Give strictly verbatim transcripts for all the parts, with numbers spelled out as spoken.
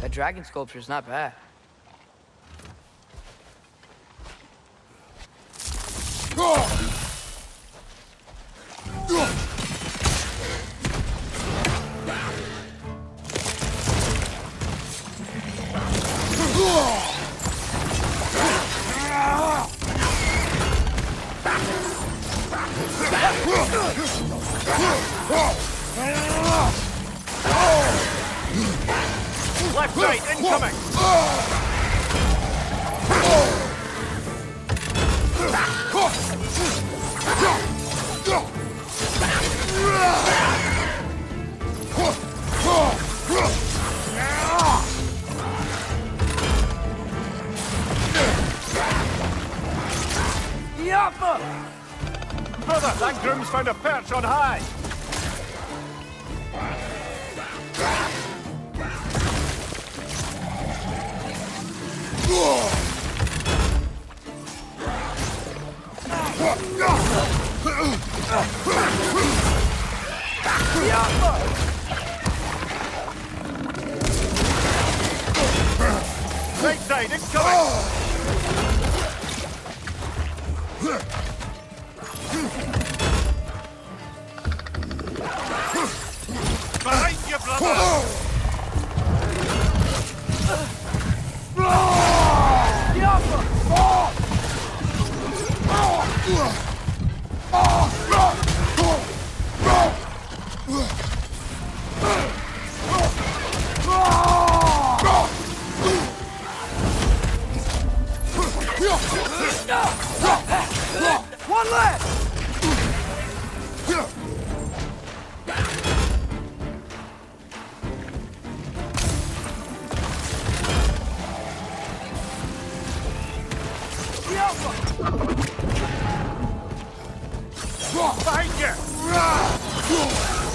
That dragon sculpture's not bad. Left side, incoming! Brother, that groom's found a perch on high! Right side, incoming! Behind you, brother! One left! Behind you!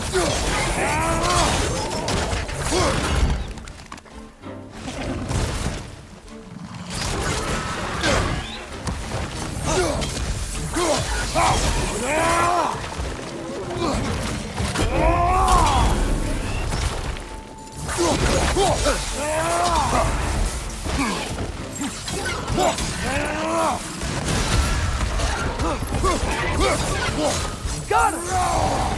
Got him!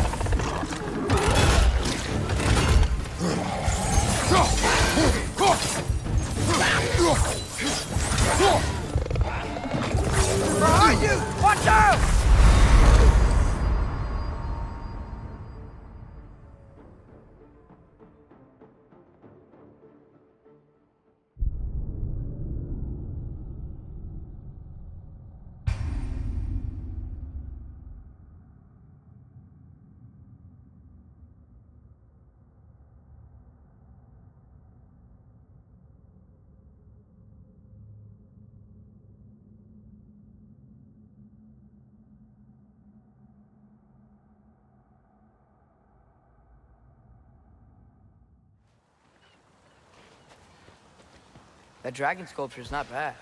Behind you! Watch out! That dragon sculpture's not bad.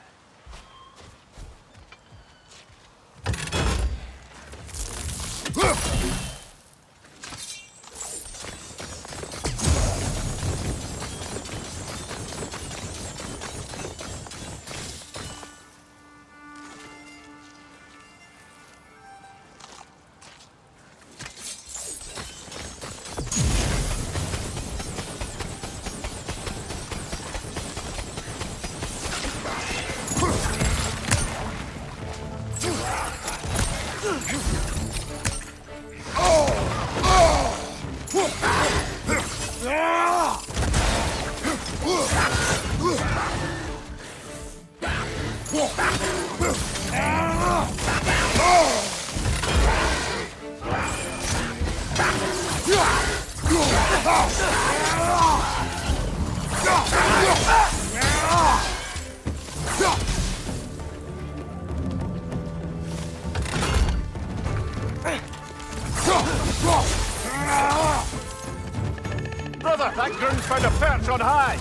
Brother, that groom's found a perch on high!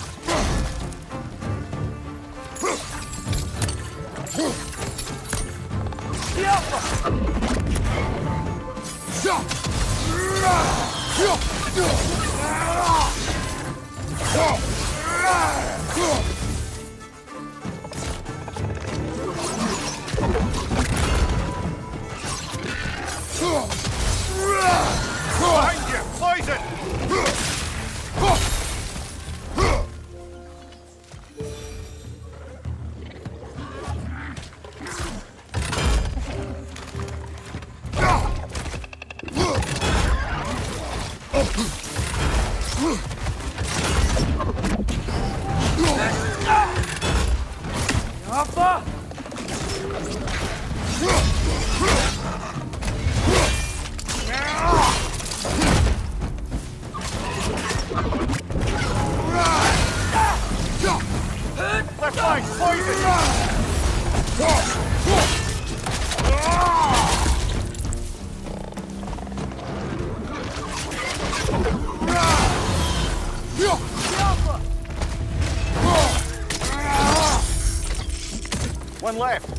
Yeah! Alpha! Left flank, poison! One left.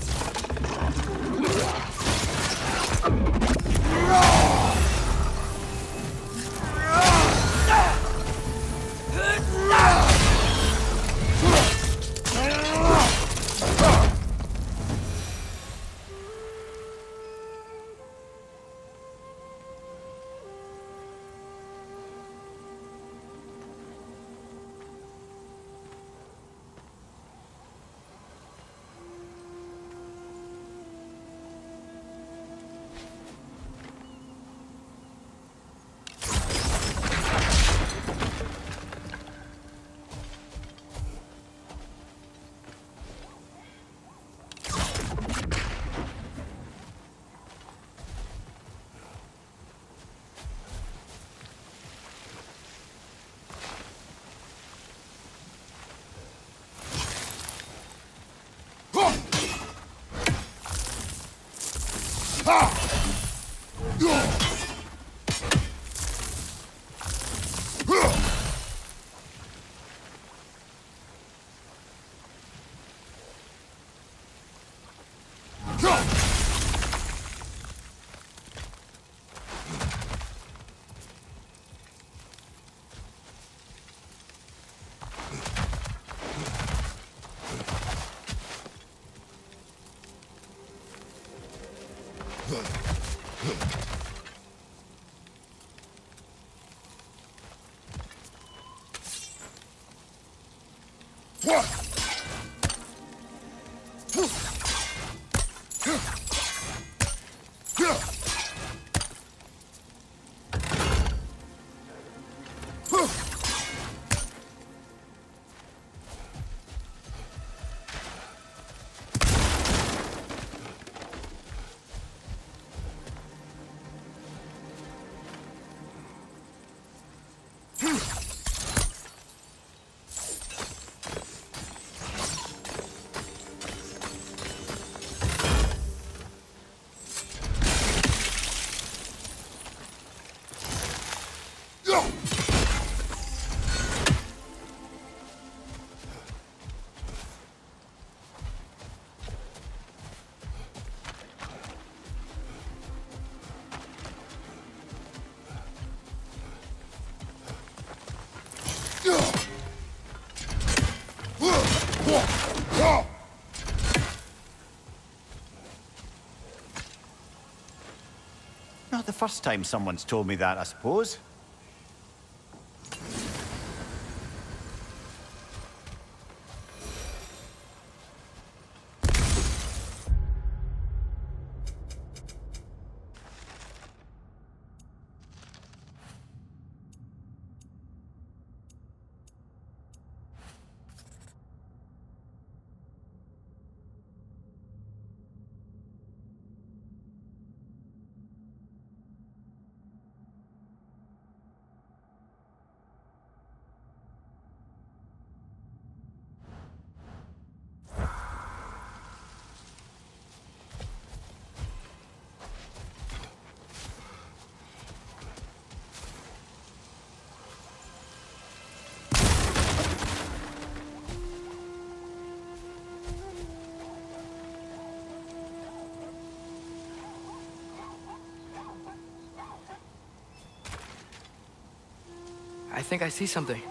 Not the first time someone's told me that, I suppose. I think I see something.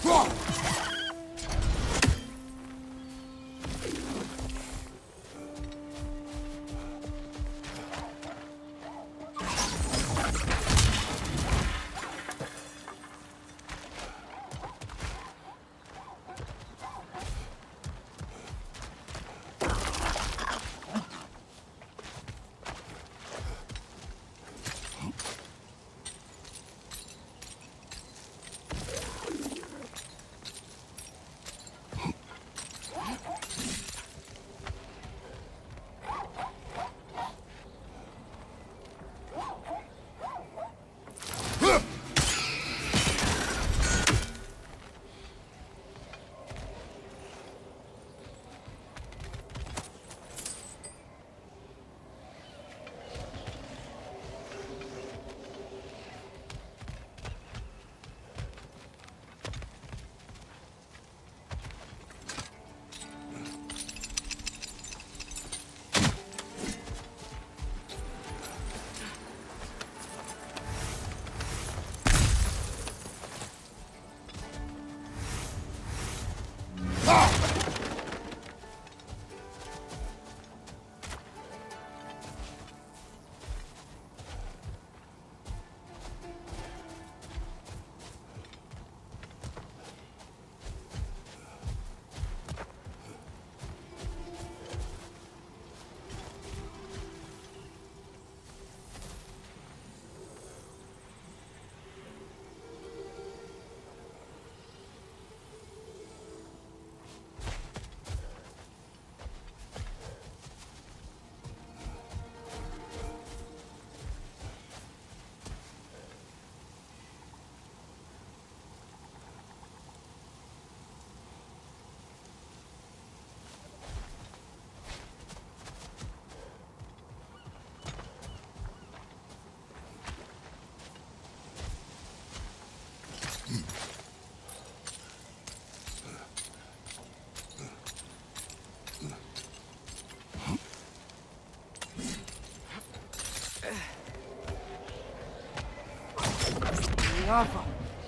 Lava.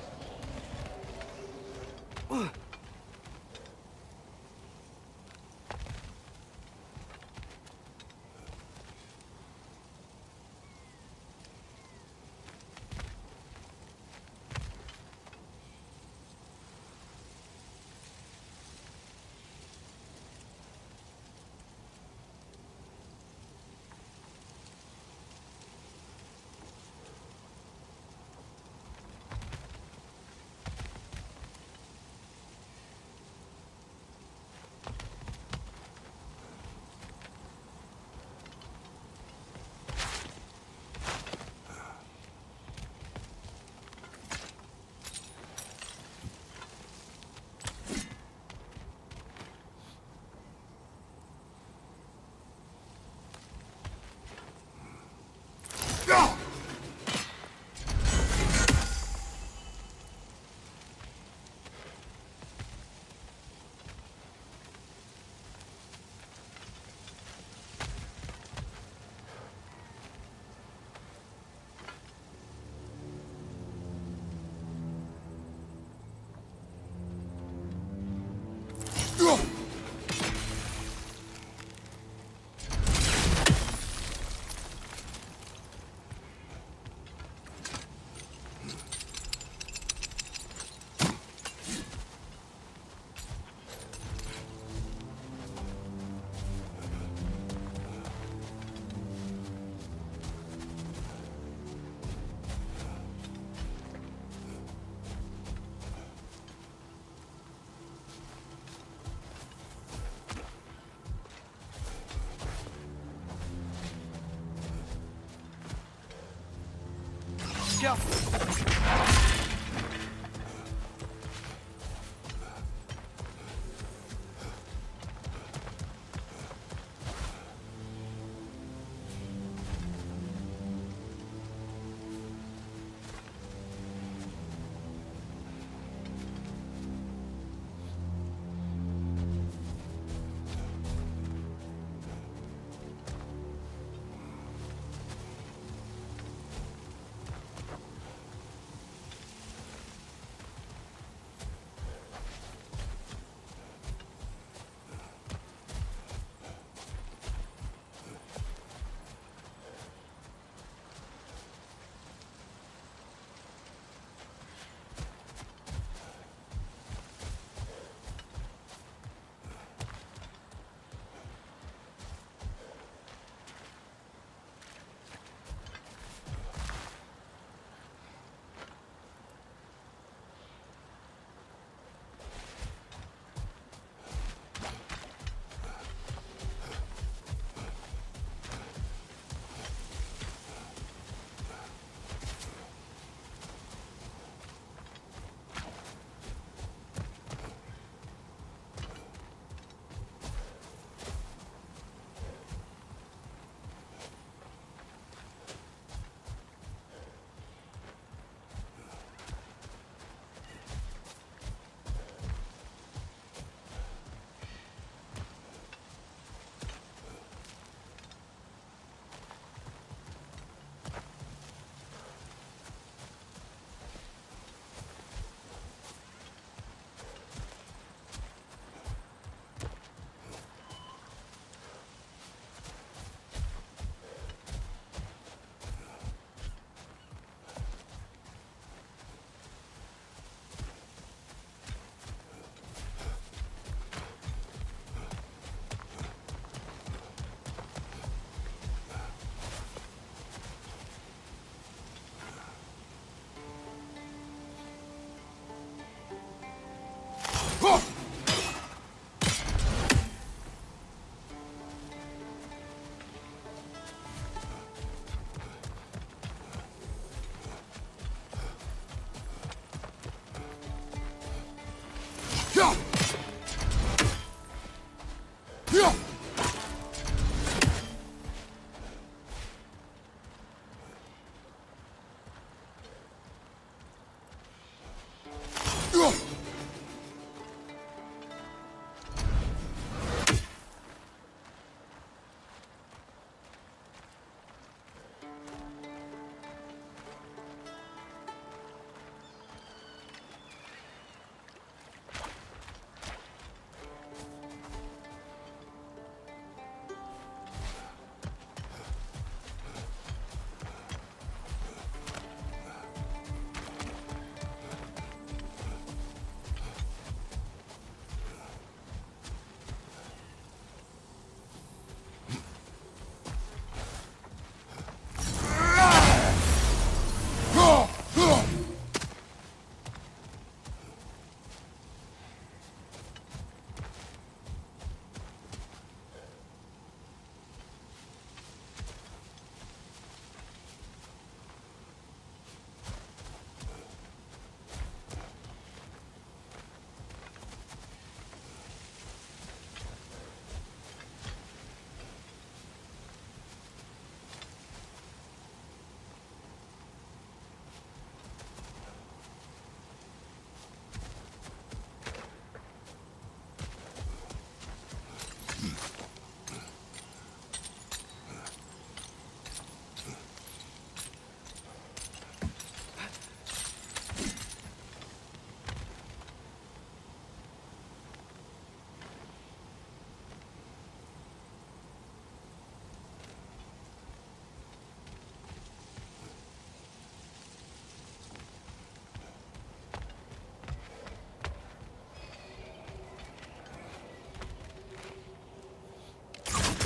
Go.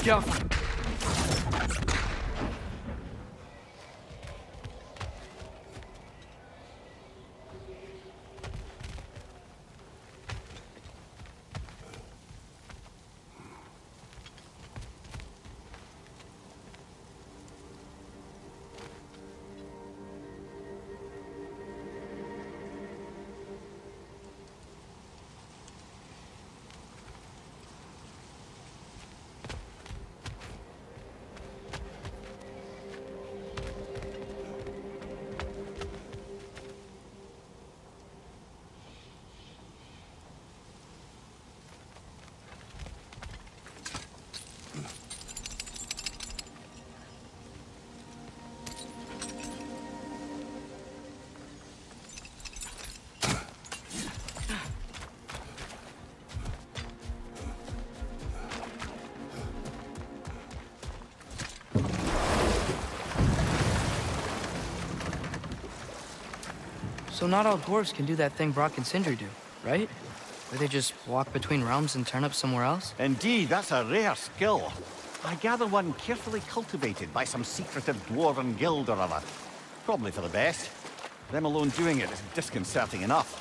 careful. So not all dwarves can do that thing Brock and Sindri do, right? Where they just walk between realms and turn up somewhere else? Indeed, that's a rare skill. I gather one carefully cultivated by some secretive dwarven guild or other. Probably for the best. Them alone doing it is disconcerting enough.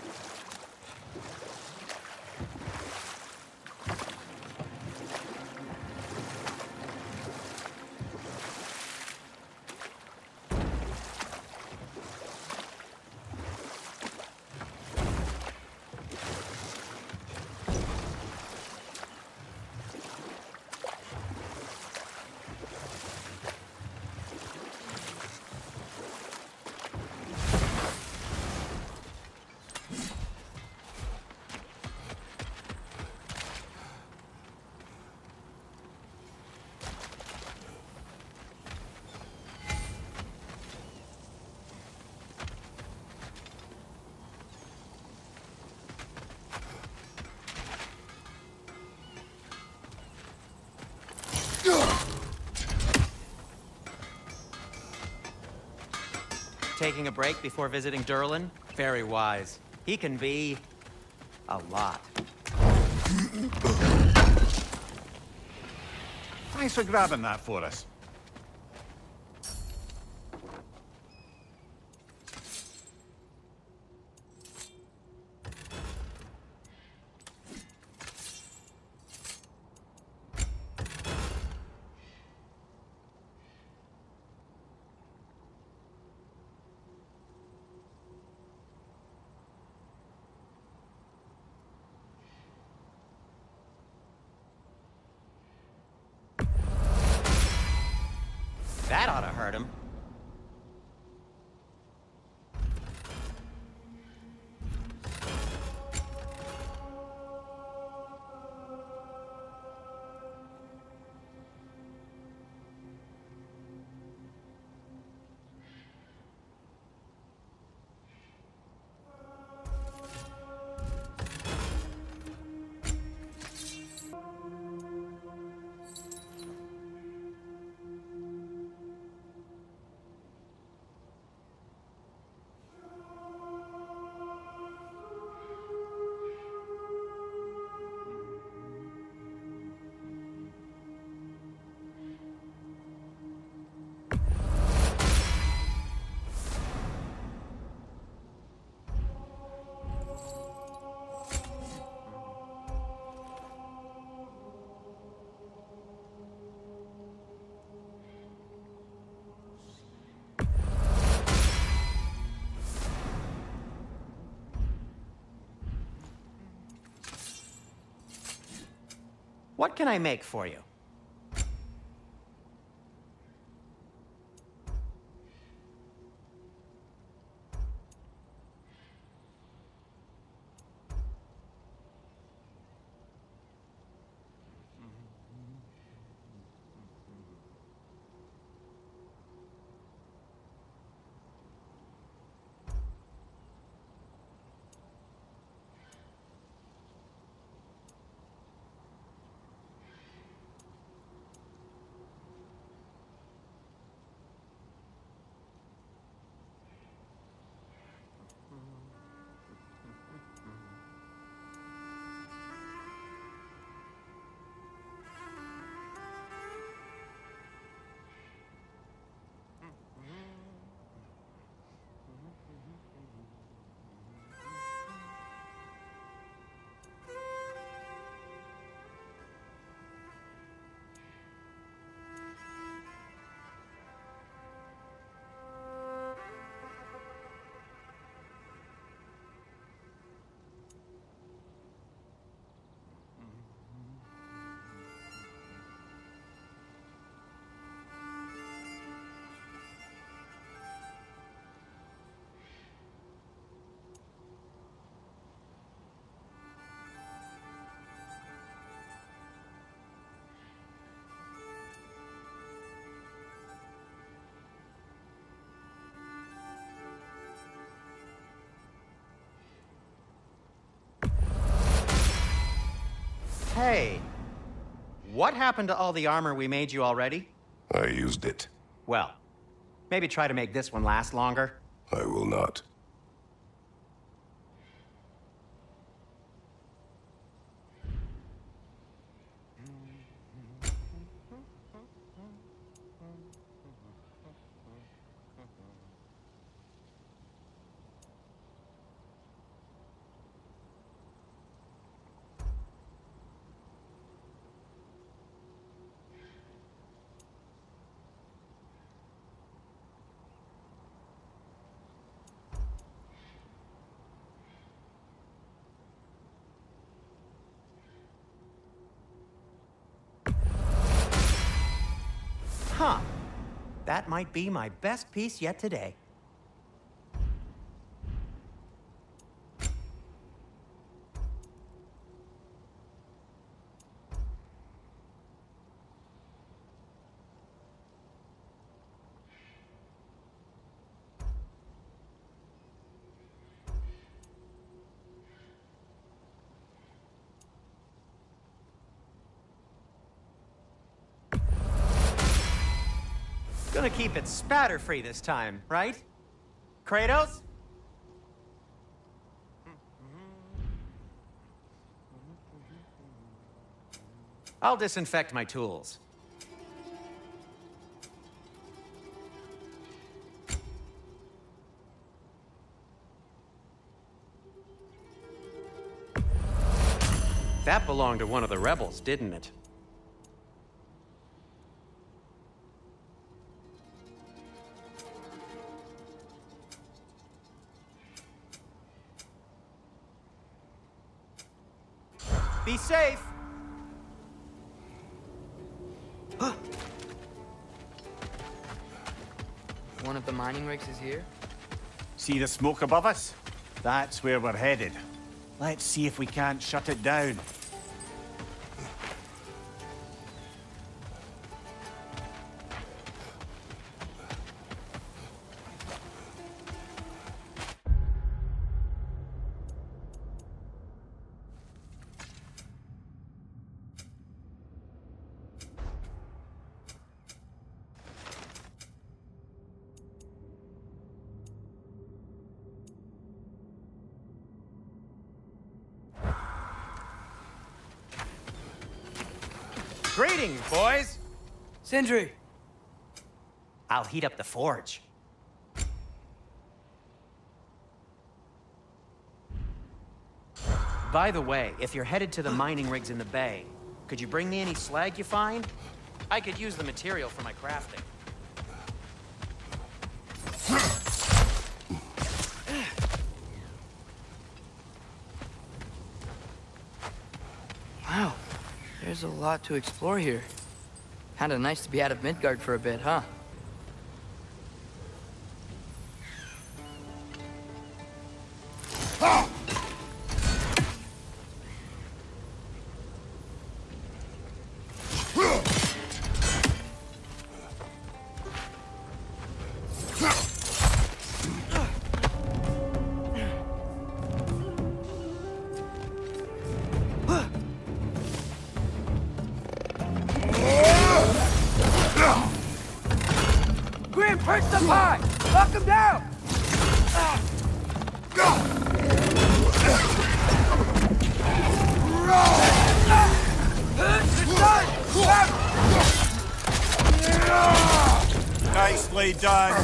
Taking a break before visiting Durlin? Very wise. He can be... a lot. Thanks for grabbing that for us. That ought to hurt him. What can I make for you? Hey, what happened to all the armor we made you already? I used it. Well, maybe try to make this one last longer. I will not. Huh. That might be my best piece yet today. Gonna keep it spatter-free this time, right? Kratos? I'll disinfect my tools. That belonged to one of the rebels, didn't it? Be safe! One of the mining rigs is here? See the smoke above us? That's where we're headed. Let's see if we can't shut it down. Greetings, boys! Sindri! I'll heat up the forge. By the way, if you're headed to the mining rigs in the bay, could you bring me any slag you find? I could use the material for my crafting. Wow, there's a lot to explore here. Kinda nice to be out of Midgard for a bit, huh? Grim, perch the pie! Knock him down! Nicely done.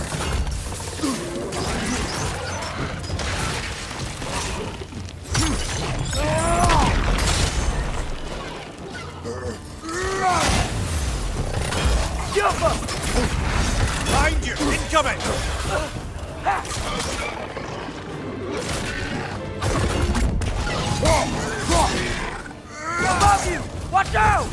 Jump up! Behind you! Incoming! Above you! Watch out!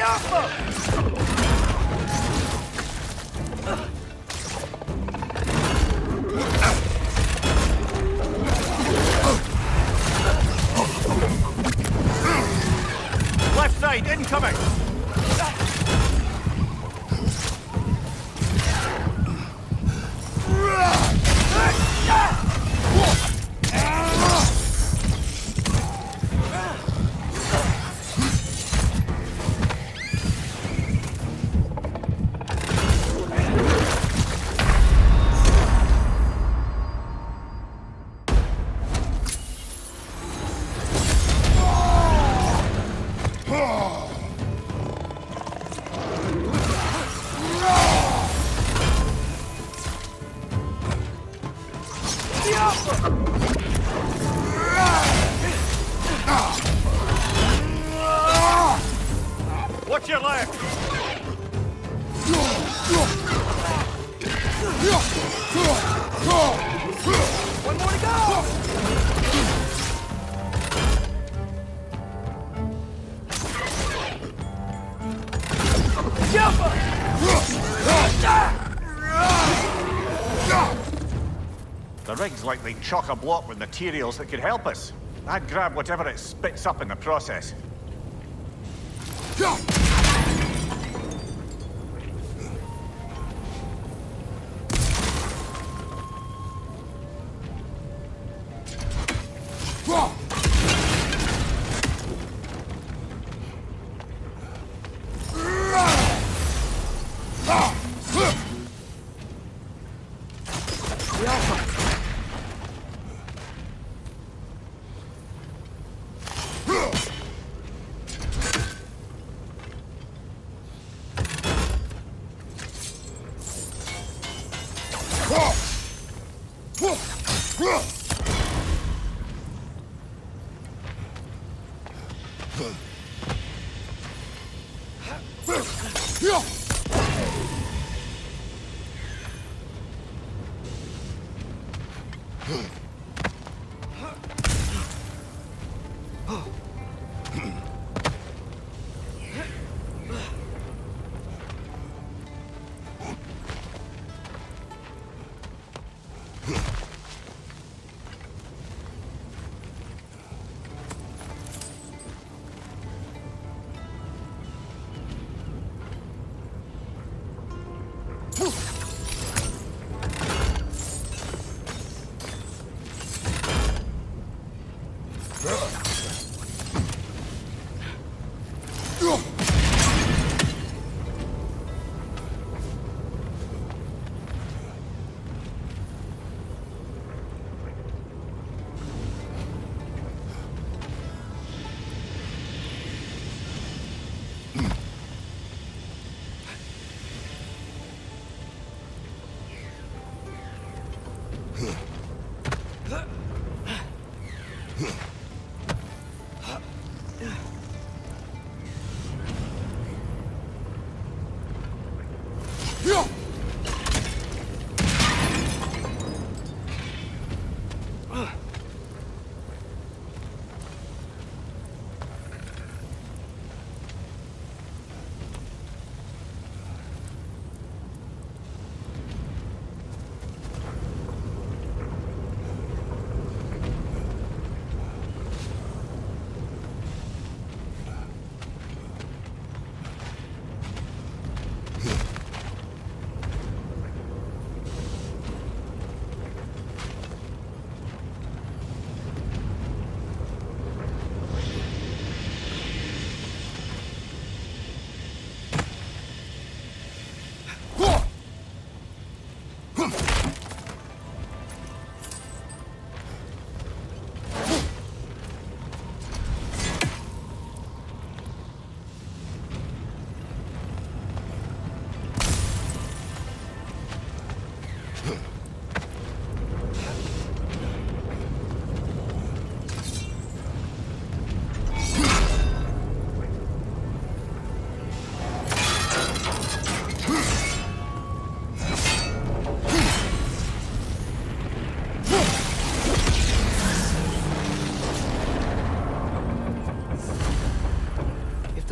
Left side, incoming! Watch your left! One more to go! The rig's likely chock-a-block with materials that could help us. I'd grab whatever it spits up in the process.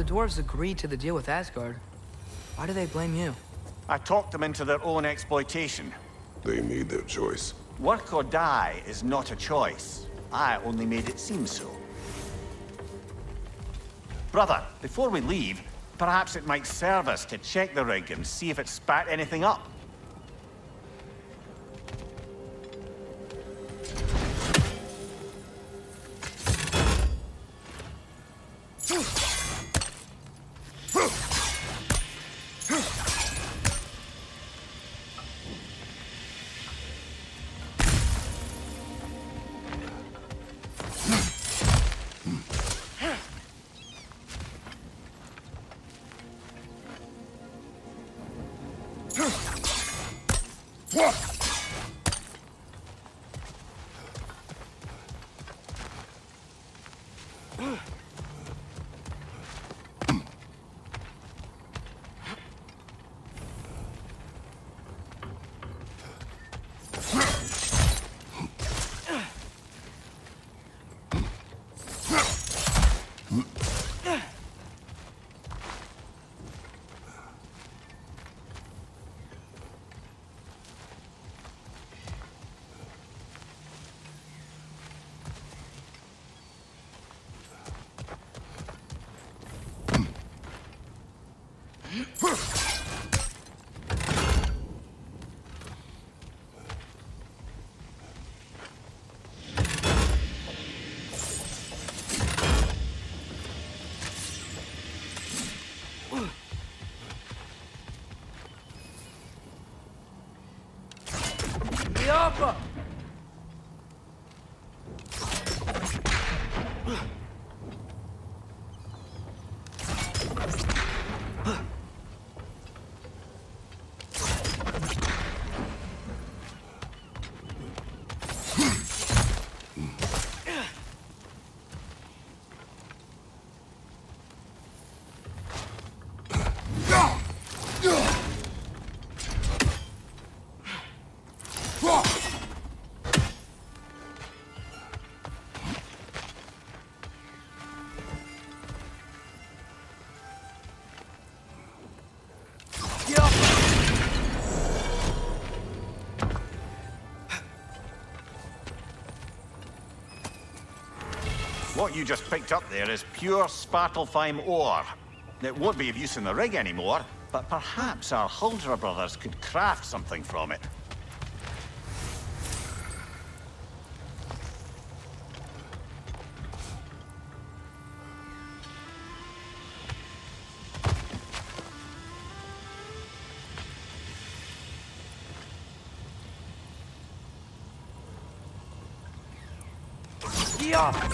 dwarves agreed to the deal with Asgard, why do they blame you? I talked them into their own exploitation. They made their choice. Work or die is not a choice. I only made it seem so. Brother, before we leave, perhaps it might serve us to check the rig and see if it spat anything up. Alpha! What you just picked up there is pure Svartalfheim ore. It won't be of use in the rig anymore, but perhaps our Huldra brothers could craft something from it. Yeah!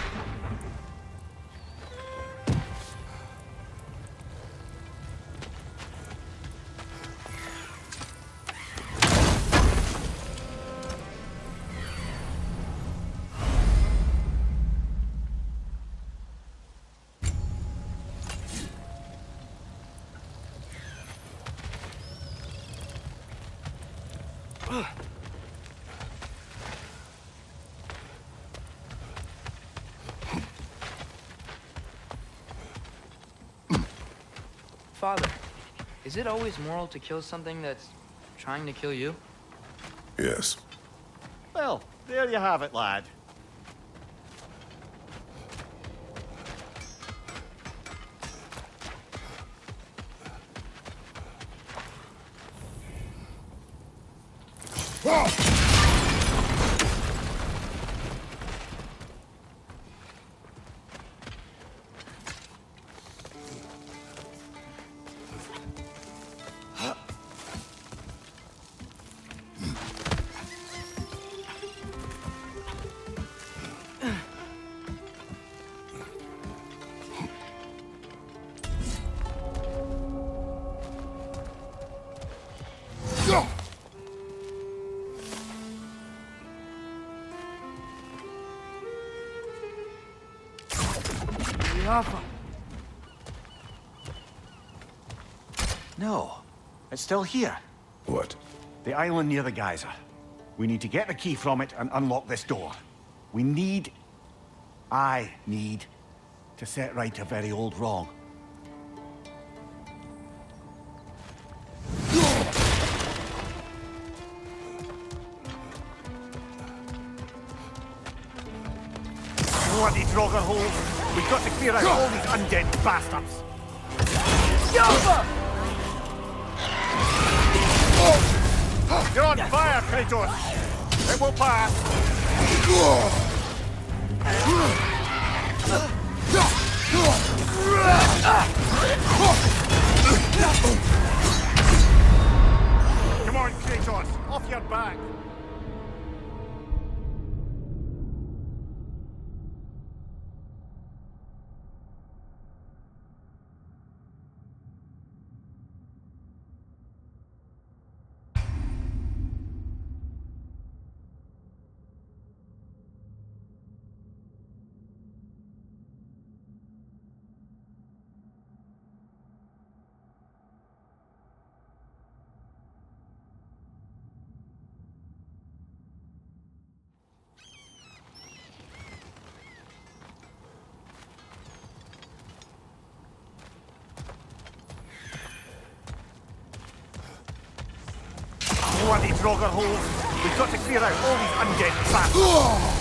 Father, is it always moral to kill something that's trying to kill you? Yes. Well, there you have it, lad. Alpha. No, it's still here. What? The island near the geyser. We need to get the key from it and unlock this door. We need... I need to set right a very old wrong. Bloody Draugr holes! We've got to clear out all these undead bastards! Silver! You're on fire, Kratos! It will pass! Come on, Kratos! Off your back! Bloody Draugr holes! We've got to clear out all these undead bastards!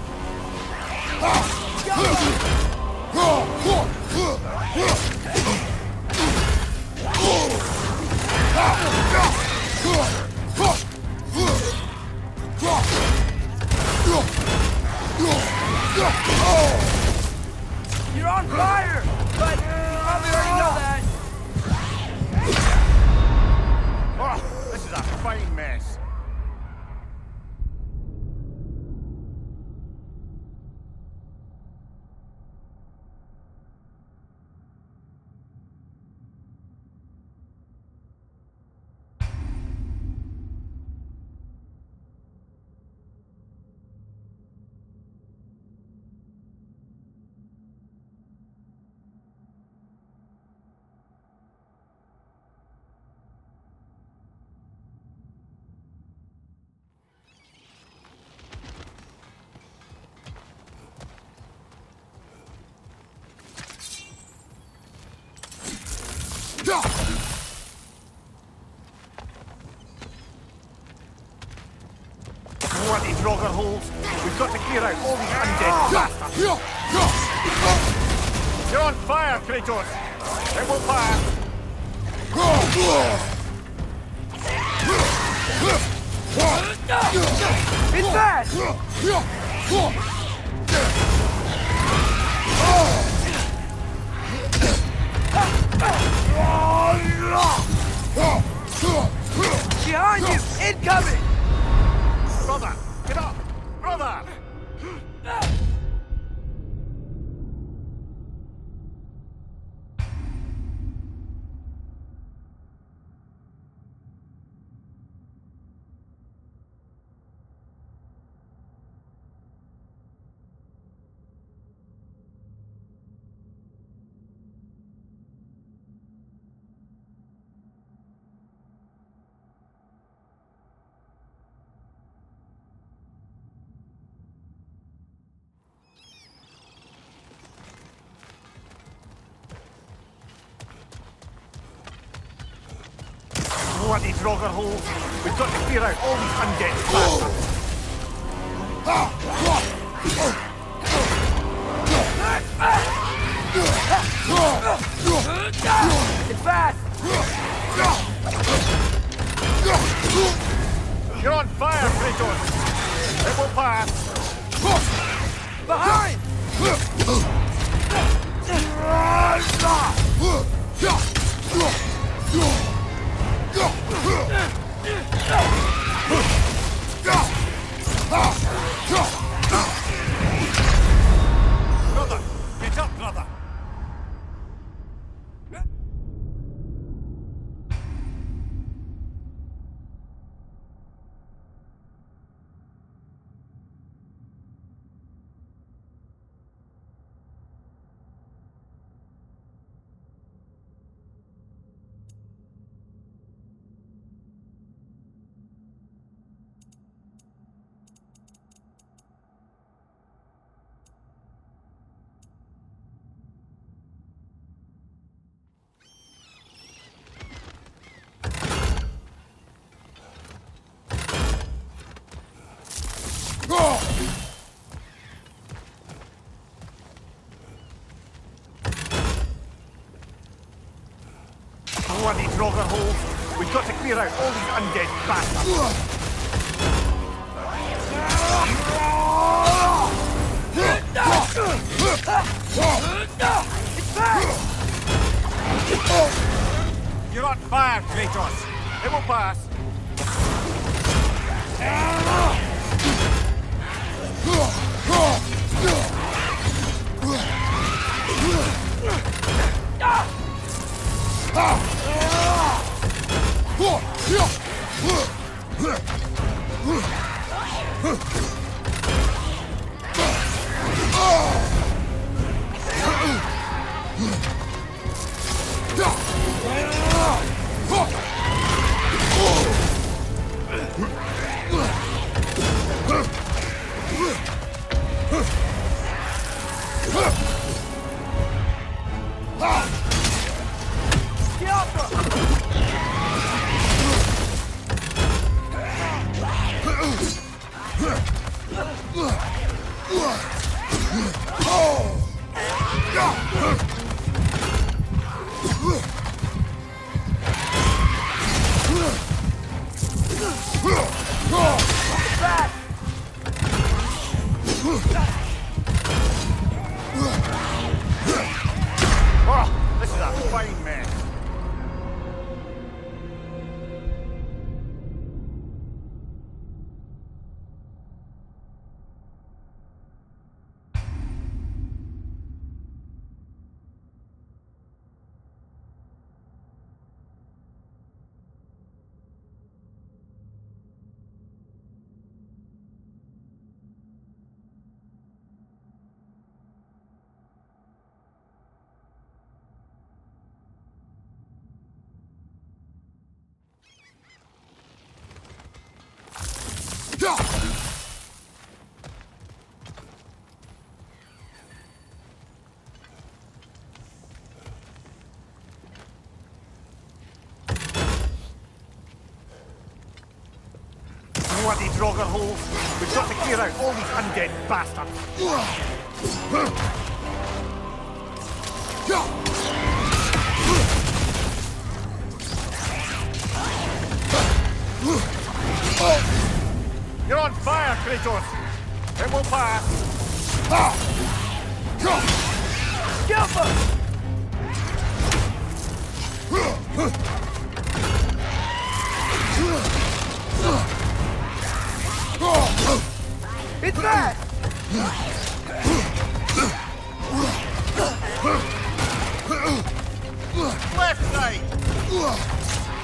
You're on fire! But you probably already know that. Oh, this is a fine mess. Bloody Draugr holes! We've got to clear out all these undead bastards! You're on fire, Kratos! It will pass! It's fast! Behind you! Incoming! Brother! Get up! Brother! Bloody Draugr holes! We've got to clear out all these undead bastards! It's fast! You're on fire, Kratos! It will pass! Behind! Brother! Get up, brother! Bloody Draugr holes. We've got to clear out all these undead bastards. It's back! You're on fire, Kratos. It will pass. Oh, this is a fine mess. Bloody Draugr holes. We've got to clear out all these undead bastards. You're on fire, Kratos. It will pass. Skillful! It's back! Left side.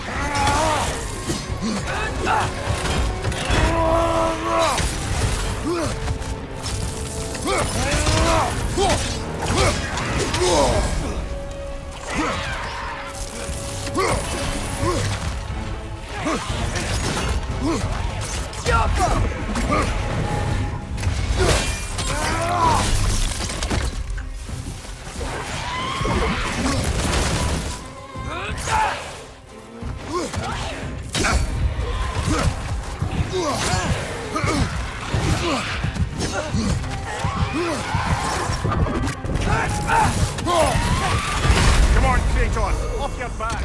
Come on, Kratos, off your back.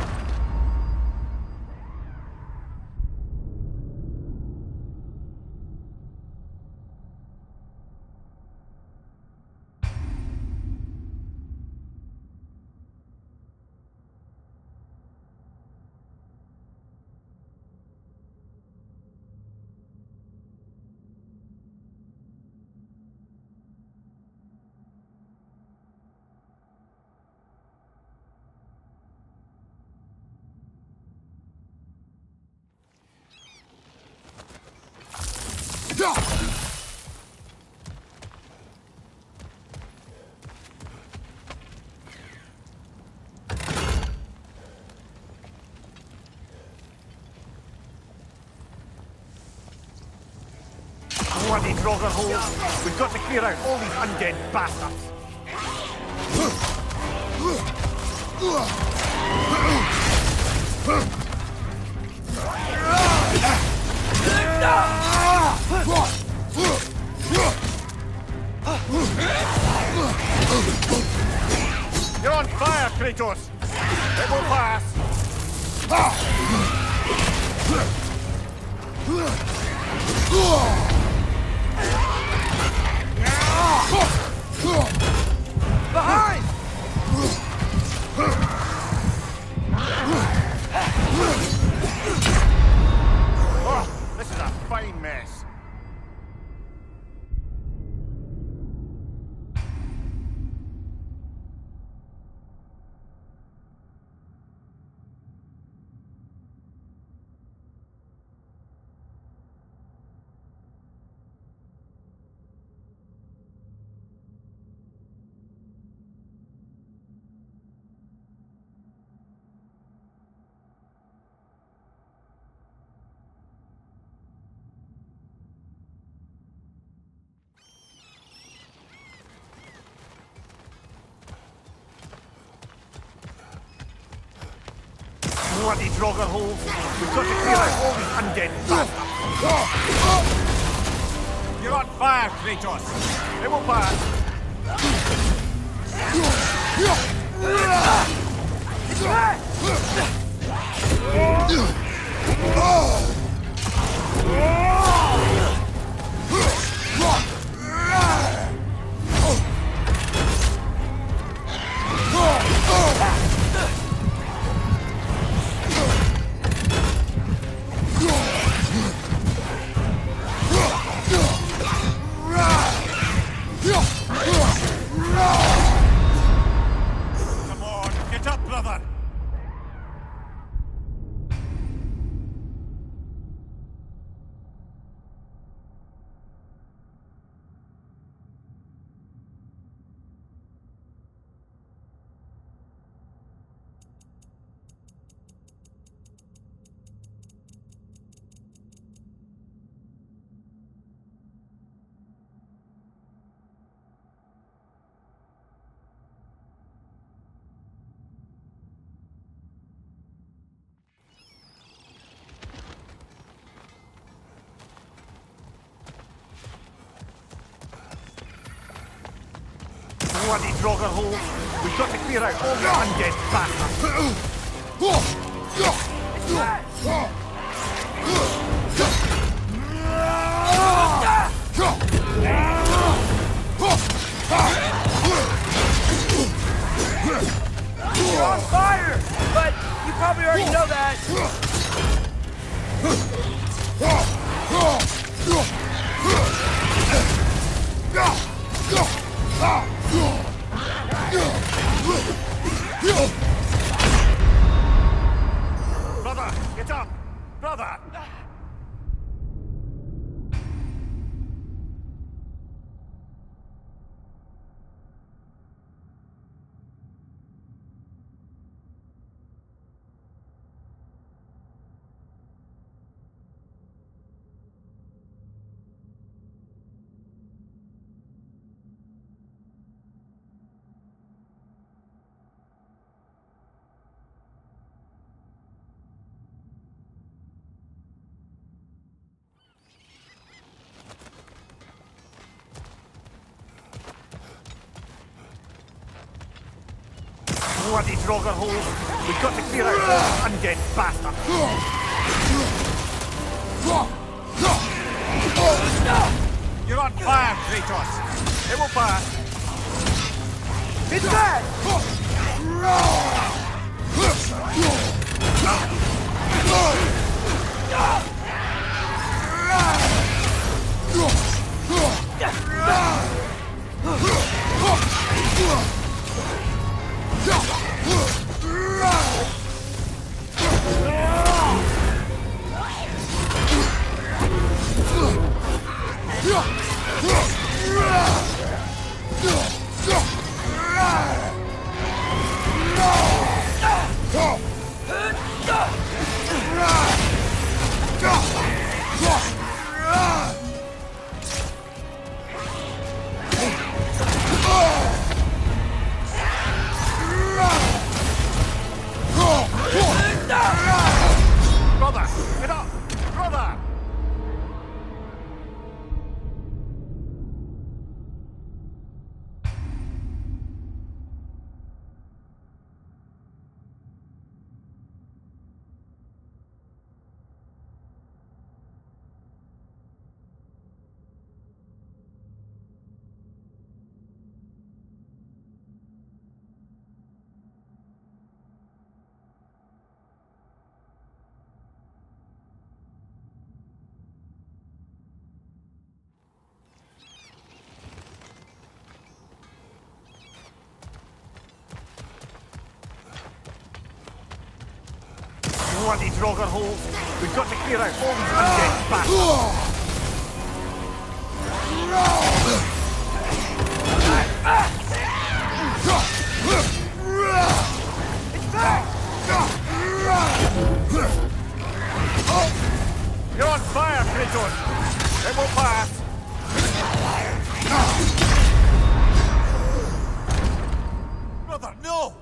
Bloody Draugr holes. We've got to clear out all these undead bastards. You're on fire, Kratos. It will pass. Behind! Oh, this is a fine mess. Bloody Draugr holes. We've got to clear out all these undead bastards. You're on fire, Kratos. It will pass. It's back! Come on, get up, brother. Bloody Draugr holes. We've got to clear out all the undead bastards. It's back! You're on fire! But you probably already know that. Brother, get up! Brother! Bloody Draugr holes. We've got to clear out all these undead bastards. You're on fire, Kratos. It will pass. It's back! bloody Draugr holes. We've got to clear out all these undead bastards. It's back! You're on fire, Kratos! It will pass! Brother, no!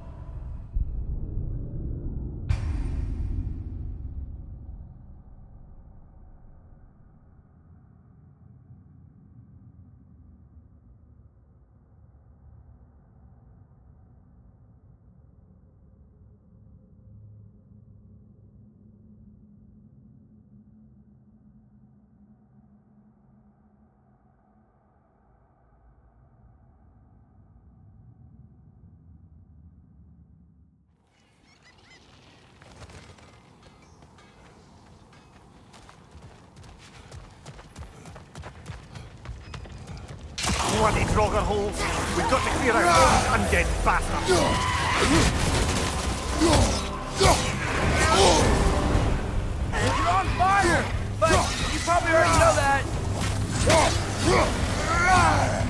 Bloody Draugr holes. We've got to clear out all these undead bastards. You're on fire! But you probably already know that.